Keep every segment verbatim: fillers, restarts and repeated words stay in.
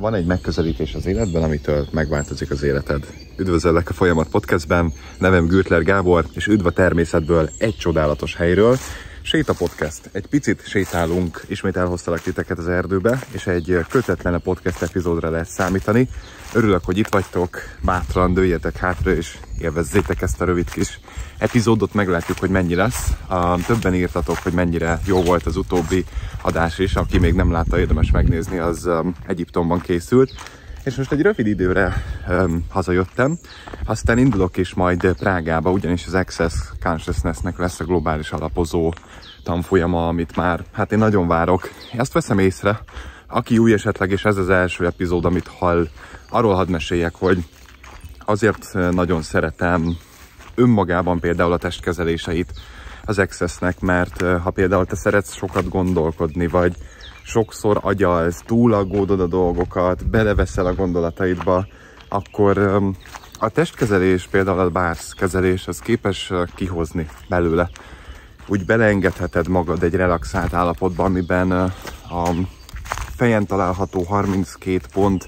Van egy megközelítés az életben, amitől megváltozik az életed. Üdvözöllek a Folyamat Podcastben, nevem Gürtler Gábor, és üdv a természetből egy csodálatos helyről. Séta Podcast. Egy picit sétálunk, ismét elhoztalak titeket az erdőbe, és egy kötetlen podcast epizódra lehet számítani. Örülök, hogy itt vagytok, bátran dőljetek hátra, és élvezzétek ezt a rövid kis epizódot, meglátjuk, hogy mennyi lesz. Uh, többen írtatok, hogy mennyire jó volt az utóbbi adás is, aki még nem látta, érdemes megnézni, az um, Egyiptomban készült. És most egy rövid időre um, hazajöttem, aztán indulok is majd Prágába, ugyanis az Access Consciousness-nek lesz a globális alapozó tanfolyama, amit már, hát én nagyon várok. Én azt veszem észre, aki új esetleg, és ez az első epizód, amit hall, arról hadd meséljek, hogy azért nagyon szeretem önmagában például a testkezeléseit az Accessnek, mert ha például te szeretsz sokat gondolkodni, vagy sokszor agyalsz, túlaggódod a dolgokat, beleveszel a gondolataidba, akkor a testkezelés, például a bárzkezelés, az képes kihozni belőle. Úgy beleengedheted magad egy relaxált állapotba, amiben a fejen található harminckét pont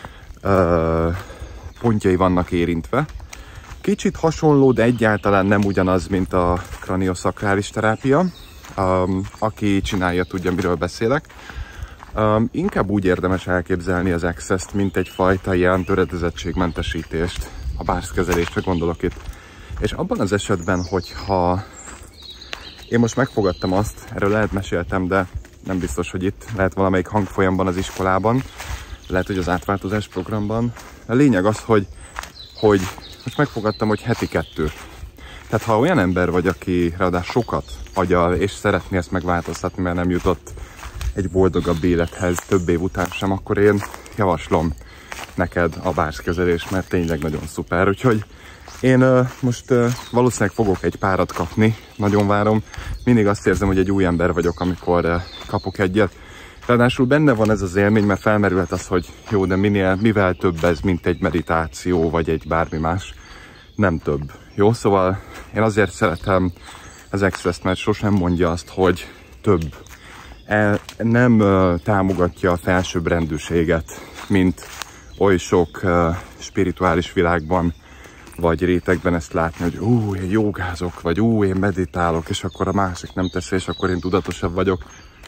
pontjai vannak érintve. Kicsit hasonló, de egyáltalán nem ugyanaz, mint a kranioszakrális terápia. Um, aki csinálja, tudja, miről beszélek. Um, inkább úgy érdemes elképzelni az Access-t, mint egyfajta ilyen töredezettségmentesítést. A bárzkezelésre gondolok itt. És abban az esetben, hogyha én most megfogadtam azt, erről lehet meséltem, de nem biztos, hogy itt, lehet valamelyik hangfolyamban az iskolában, lehet, hogy az átváltozás programban. A lényeg az, hogy, hogy most megfogadtam, hogy heti kettő. Tehát ha olyan ember vagy, aki ráadásul sokat agyal, és szeretné ezt megváltoztatni, mert nem jutott egy boldogabb élethez több év után sem, akkor én javaslom neked a bárzkezelést, mert tényleg nagyon szuper. Úgyhogy én uh, most uh, valószínűleg fogok egy párat kapni, nagyon várom. Mindig azt érzem, hogy egy új ember vagyok, amikor uh, kapok egyet. Ráadásul benne van ez az élmény, mert felmerülhet az, hogy jó, de minél, mivel több ez, mint egy meditáció, vagy egy bármi más. Nem több. Jó, szóval én azért szeretem az Access-t, mert sosem mondja azt, hogy több. El, nem uh, támogatja a felsőbbrendűséget, mint oly sok uh, spirituális világban, vagy rétegben ezt látni, hogy ú, én jogázok, vagy ú, én meditálok, és akkor a másik nem teszi, és akkor én tudatosabb vagyok.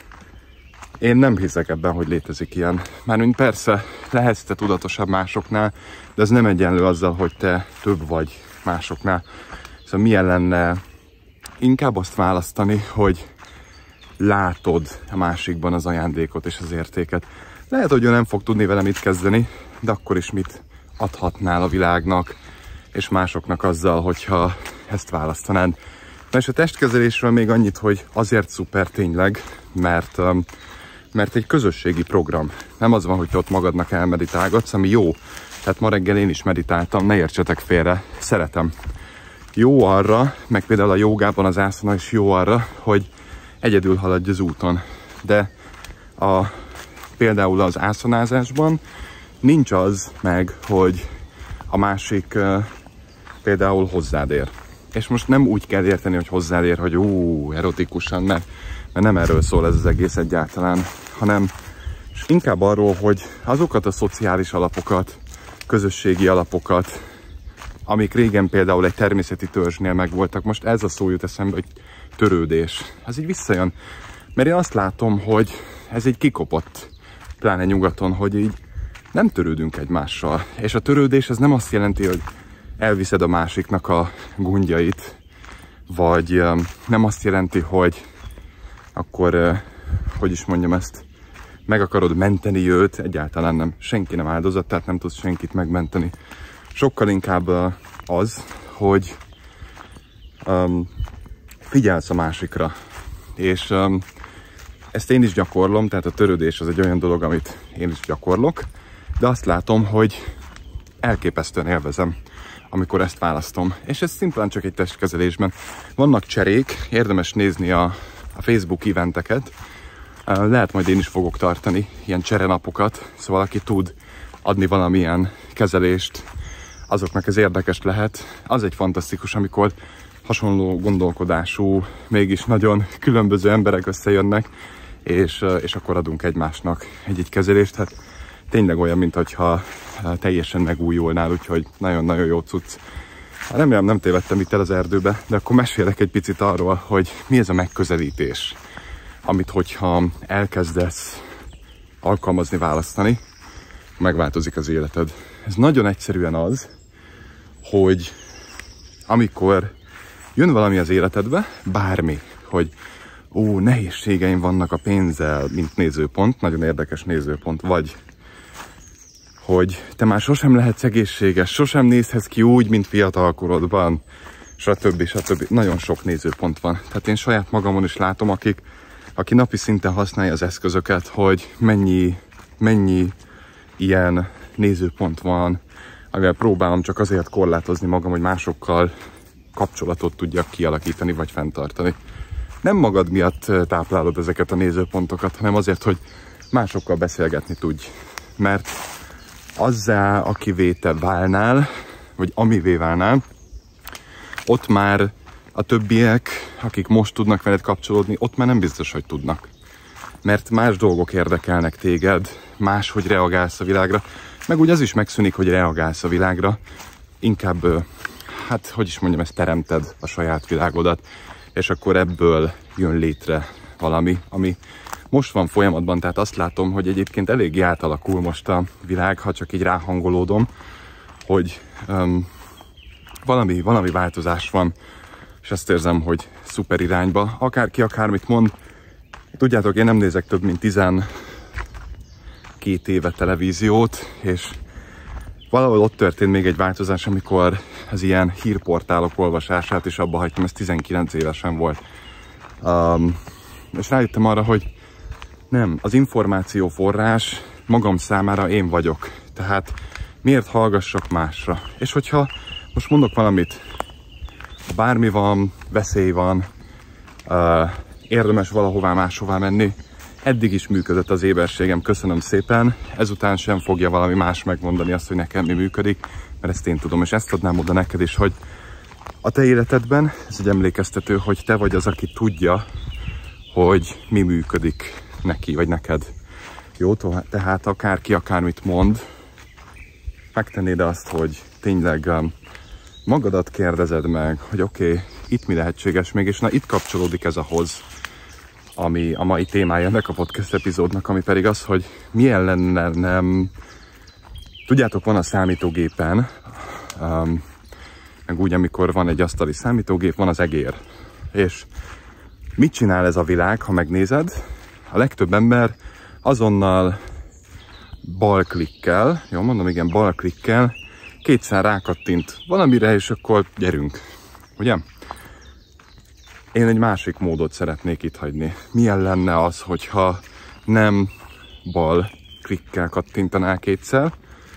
Én nem hiszek ebben, hogy létezik ilyen. Mármint persze, lehetsz te tudatosabb másoknál, de ez nem egyenlő azzal, hogy te több vagy másoknál. Szóval milyen lenne inkább azt választani, hogy látod a másikban az ajándékot és az értéket. Lehet, hogy ő nem fog tudni vele mit kezdeni, de akkor is mit adhatnál a világnak és másoknak azzal, hogyha ezt választanád. Na és a testkezelésről még annyit, hogy azért szuper tényleg, mert, mert egy közösségi program. Nem az van, hogy te ott magadnak elmeditálgatsz, ami jó. Tehát ma reggel én is meditáltam, ne értsetek félre, szeretem. Jó arra, meg például a jogában az ászana is jó arra, hogy egyedül haladj az úton. De a, például az ászanázásban nincs az meg, hogy a másik uh, például hozzád ér. És most nem úgy kell érteni, hogy hozzád ér, hogy ú, erotikusan, mert, mert nem erről szól ez az egész egyáltalán, hanem és inkább arról, hogy azokat a szociális alapokat, közösségi alapokat, amik régen például egy természeti törzsnél megvoltak, most ez a szó jut eszembe, hogy törődés. Ez így visszajön. Mert én azt látom, hogy ez egy kikopott, pláne nyugaton, hogy így nem törődünk egymással. És a törődés ez nem azt jelenti, hogy elviszed a másiknak a gondjait, vagy nem azt jelenti, hogy akkor, hogy is mondjam ezt, meg akarod menteni őt, egyáltalán nem. Senki nem áldozat, tehát nem tudsz senkit megmenteni. Sokkal inkább az, hogy um, figyelsz a másikra. És um, ezt én is gyakorlom, tehát a törődés az egy olyan dolog, amit én is gyakorlok, de azt látom, hogy elképesztően élvezem, amikor ezt választom. És ez szimplán csak egy testkezelésben. Vannak cserék, érdemes nézni a, a Facebook eventeket. Lehet majd én is fogok tartani ilyen cserenapokat, szóval aki tud adni valamilyen kezelést, azoknak ez érdekes lehet. Az egy fantasztikus, amikor hasonló gondolkodású, mégis nagyon különböző emberek összejönnek, és, és akkor adunk egymásnak egy-egy kezelést. Hát tényleg olyan, mintha teljesen megújulnál, úgyhogy nagyon-nagyon jó cucc. Remélem nem tévedtem itt el az erdőbe, de akkor mesélek egy picit arról, hogy mi ez a megközelítés, amit hogyha elkezdesz alkalmazni, választani, megváltozik az életed. Ez nagyon egyszerűen az, hogy amikor jön valami az életedbe, bármi, hogy ó, nehézségeim vannak a pénzzel, mint nézőpont, nagyon érdekes nézőpont, vagy hogy te már sosem lehetsz egészséges, sosem nézhetsz ki úgy, mint fiatalkorodban, stb. stb. Nagyon sok nézőpont van. Tehát én saját magamon is látom, akik, aki napi szinten használja az eszközöket, hogy mennyi, mennyi ilyen nézőpont van, amivel próbálom csak azért korlátozni magam, hogy másokkal kapcsolatot tudjak kialakítani, vagy fenntartani. Nem magad miatt táplálod ezeket a nézőpontokat, hanem azért, hogy másokkal beszélgetni tudj. Mert azzá, akivé te válnál, vagy amivé válnál, ott már a többiek, akik most tudnak veled kapcsolódni, ott már nem biztos, hogy tudnak. Mert más dolgok érdekelnek téged, máshogy reagálsz a világra, meg úgy az is megszűnik, hogy reagálsz a világra, inkább, hát hogy is mondjam, ezt teremted a saját világodat, és akkor ebből jön létre valami, ami most van folyamatban, tehát azt látom, hogy egyébként eléggé átalakul most a világ, ha csak így ráhangolódom, hogy um, valami, valami változás van, és azt érzem, hogy szuper irányba, akárki akármit mond. Tudjátok, én nem nézek több mint tizenkét éve televíziót, és valahol ott történt még egy változás, amikor az ilyen hírportálok olvasását is abba hagytam, ez tizenkilenc évesen volt. Um, és rájöttem arra, hogy nem, az információ forrás magam számára én vagyok. Tehát miért hallgassak másra? És hogyha most mondok valamit, bármi van, veszély van, uh, érdemes valahová máshová menni, eddig is működött az éberségem, köszönöm szépen, ezután sem fogja valami más megmondani azt, hogy nekem mi működik, mert ezt én tudom, és ezt adnám oda neked is, hogy a te életedben, ez egy emlékeztető, hogy te vagy az, aki tudja, hogy mi működik neki, vagy neked. Jó, tehát akárki akármit mond, megtennéd azt, hogy tényleg magadat kérdezed meg, hogy oké, okay, itt mi lehetséges még, és na itt kapcsolódik ez ahhoz, ami a mai témája ennek a podcast epizódnak, ami pedig az, hogy milyen lenne nem... Tudjátok, van a számítógépen, um, meg úgy, amikor van egy asztali számítógép, van az egér. És mit csinál ez a világ, ha megnézed? A legtöbb ember azonnal balklikkel, jó mondom, igen, balklikkel, kétszer rákattint valamire, és akkor gyerünk, ugye? Én egy másik módot szeretnék itt hagyni. Milyen lenne az, hogyha nem bal klikkel kattintanál kétszer,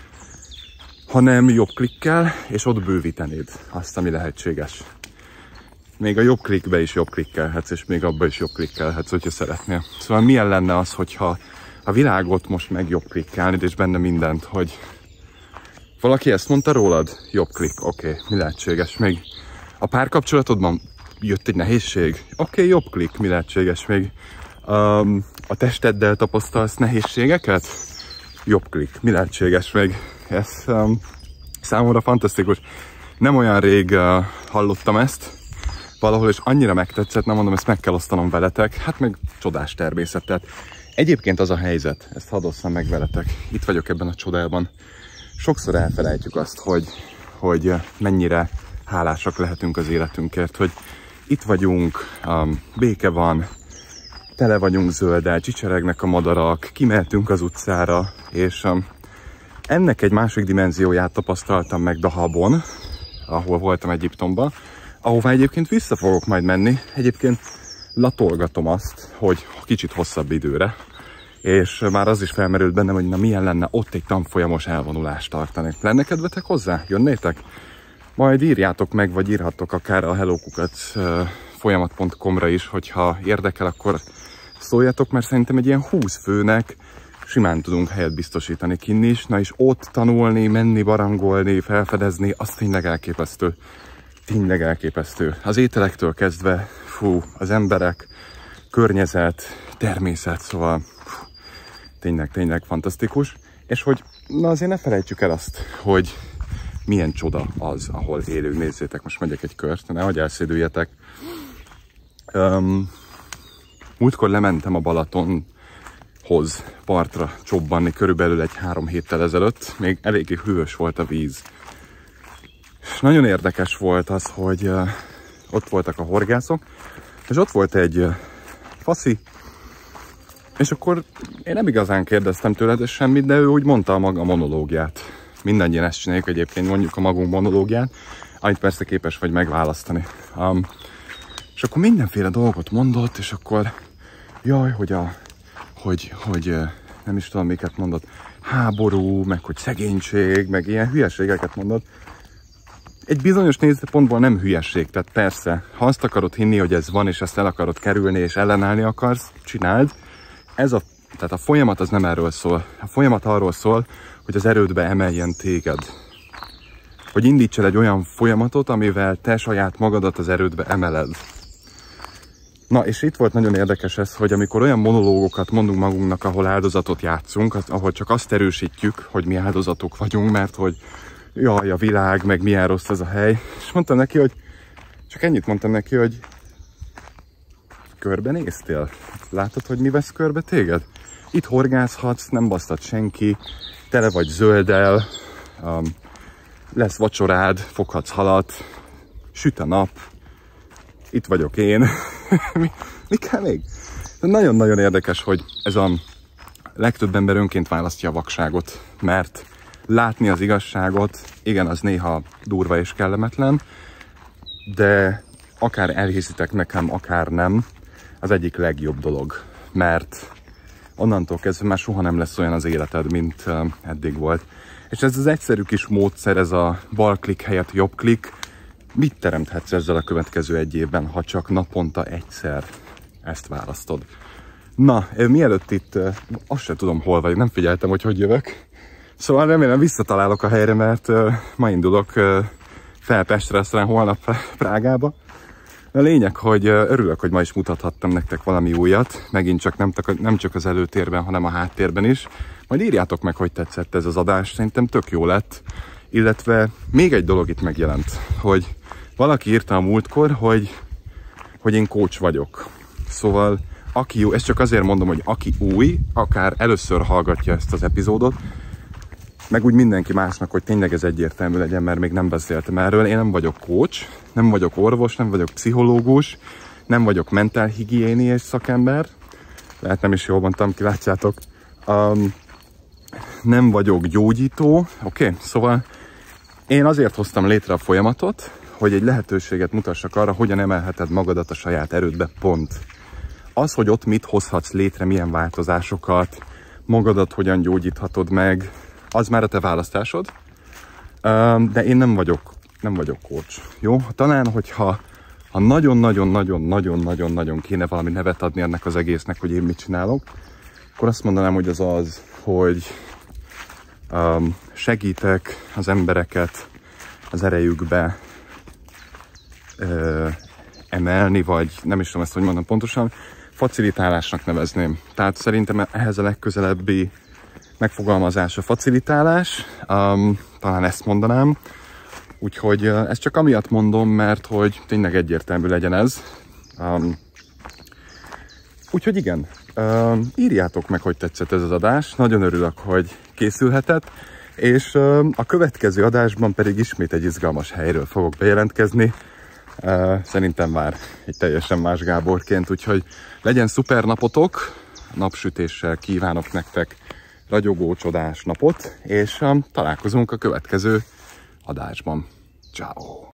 hanem jobb klikkel, és ott bővítenéd azt, ami lehetséges. Még a jobb klikbe is jobb klikkelhetsz, és még abba is jobb klikkelhetsz, hogyha szeretnél. Szóval milyen lenne az, hogyha a világot most meg jobb klikkelnéd, és benne mindent, hogy valaki ezt mondta rólad? Jobb klik, oké, okay, mi lehetséges? Még a párkapcsolatodban jött egy nehézség? Oké, okay, jobb klik, mi lehetséges még? Um, a testeddel tapasztalsz nehézségeket? Jobb klik, mi lehetséges még? Ez um, számomra fantasztikus. Nem olyan rég uh, hallottam ezt valahol, és annyira megtetszett, nem mondom, ezt meg kell osztanom veletek. Hát meg csodás természet. Tehát egyébként az a helyzet, ezt hadd osszam meg veletek. Itt vagyok ebben a csodában. Sokszor elfelejtjük azt, hogy, hogy mennyire hálásak lehetünk az életünkért, hogy itt vagyunk, um, béke van, tele vagyunk zölddel, csicseregnek a madarak, kimehetünk az utcára, és um, ennek egy másik dimenzióját tapasztaltam meg Dahabon, ahol voltam Egyiptomban, ahová egyébként vissza fogok majd menni. Egyébként latolgatom azt, hogy kicsit hosszabb időre, és már az is felmerült bennem, hogy na milyen lenne ott egy tanfolyamos elvonulást tartani. Lenne kedvetek hozzá? Jönnétek? Majd írjátok meg, vagy írhattok akár a hellokukat folyamat pont com-ra is, hogyha érdekel, akkor szóljatok, mert szerintem egy ilyen húsz főnek simán tudunk helyet biztosítani kinn is. Na és ott tanulni, menni, barangolni, felfedezni, az tényleg elképesztő. Tényleg elképesztő. Az ételektől kezdve, fú, az emberek, környezet, természet, szóval fú, tényleg, tényleg fantasztikus. És hogy na azért ne felejtsük el azt, hogy milyen csoda az, ahol élünk. Nézzétek, most megyek egy kört, nehogy elszédüljetek. Um, múltkor lementem a Balatonhoz partra csobbanni, körülbelül egy három héttel ezelőtt. Még eléggé hűvös volt a víz. És nagyon érdekes volt az, hogy uh, ott voltak a horgászok, és ott volt egy uh, faszi, és akkor én nem igazán kérdeztem tőle de semmit, de ő úgy mondta a maga monológiát. Mindannyian ezt csináljuk egyébként, mondjuk a magunk monológiát, amit persze képes vagy megválasztani. Um, és akkor mindenféle dolgot mondott, és akkor jaj, hogy a, hogy, hogy nem is tudom miket mondott, háború, meg hogy szegénység, meg ilyen hülyeségeket mondott. Egy bizonyos nézőpontból nem hülyeség, tehát persze, ha azt akarod hinni, hogy ez van, és ezt el akarod kerülni, és ellenállni akarsz, csináld. Ez a, tehát a folyamat az nem erről szól. A folyamat arról szól, hogy az erődbe emeljen téged. Hogy indíts el egy olyan folyamatot, amivel te saját magadat az erődbe emeled. Na, és itt volt nagyon érdekes ez, hogy amikor olyan monológokat mondunk magunknak, ahol áldozatot játszunk, az, ahol csak azt erősítjük, hogy mi áldozatok vagyunk, mert hogy jaj, a világ, meg milyen rossz ez a hely. És mondtam neki, hogy csak ennyit mondtam neki, hogy körbenéztél? Látod, hogy mi vesz körbe téged? Itt horgászhatsz, nem basztat senki, tele vagy zölddel, um, lesz vacsorád, foghatsz halat, süt a nap, itt vagyok én. mi, mi kell még? Nagyon-nagyon érdekes, hogy ez a legtöbb ember önként választja a vakságot, mert látni az igazságot, igen, az néha durva és kellemetlen, de akár elhiszitek nekem, akár nem, az egyik legjobb dolog, mert onnantól kezdve már soha nem lesz olyan az életed, mint uh, eddig volt. És ez az egyszerű kis módszer, ez a bal klik helyett jobb klik, mit teremthetsz ezzel a következő egy évben, ha csak naponta egyszer ezt választod? Na, mielőtt itt, uh, azt sem tudom hol vagy, nem figyeltem, hogy hogy jövök. Szóval remélem visszatalálok a helyre, mert uh, ma indulok uh, fel Pestre, aztán holnap Prágába. A lényeg, hogy örülök, hogy ma is mutathattam nektek valami újat, megint csak nem, nem csak az előtérben, hanem a háttérben is. Majd írjátok meg, hogy tetszett ez az adás, szerintem tök jó lett. Illetve még egy dolog itt megjelent, hogy valaki írta a múltkor, hogy, hogy én coach vagyok. Szóval aki jó, ezt csak azért mondom, hogy aki új, akár először hallgatja ezt az epizódot, meg úgy mindenki másnak, hogy tényleg ez egyértelmű legyen, mert még nem beszéltem erről. Én nem vagyok coach, nem vagyok orvos, nem vagyok pszichológus, nem vagyok mentálhigiéniás szakember. Lehet nem is jól mondtam, ki látjátok. Um, nem vagyok gyógyító, oké? Okay? Szóval én azért hoztam létre a folyamatot, hogy egy lehetőséget mutassak arra, hogyan emelheted magadat a saját erődbe, pont. Az, hogy ott mit hozhatsz létre, milyen változásokat, magadat hogyan gyógyíthatod meg, az már a te választásod, de én nem vagyok, nem vagyok coach, jó? Talán, hogyha ha nagyon-nagyon-nagyon-nagyon-nagyon-nagyon kéne valami nevet adni ennek az egésznek, hogy én mit csinálok, akkor azt mondanám, hogy az az, hogy um, segítek az embereket az erejükbe uh, emelni, vagy nem is tudom ezt, hogy mondom pontosan, facilitálásnak nevezném. Tehát szerintem ehhez a legközelebbi megfogalmazás a facilitálás, um, talán ezt mondanám. Úgyhogy uh, ezt csak amiatt mondom, mert hogy tényleg egyértelmű legyen ez. Um, úgyhogy igen, uh, írjátok meg, hogy tetszett ez az adás. Nagyon örülök, hogy készülhetett. És uh, a következő adásban pedig ismét egy izgalmas helyről fogok bejelentkezni. Uh, szerintem már egy teljesen más Gáborként, úgyhogy legyen szuper napotok, napsütéssel kívánok nektek ragyogó, csodás napot, és um, találkozunk a következő adásban. Ciao.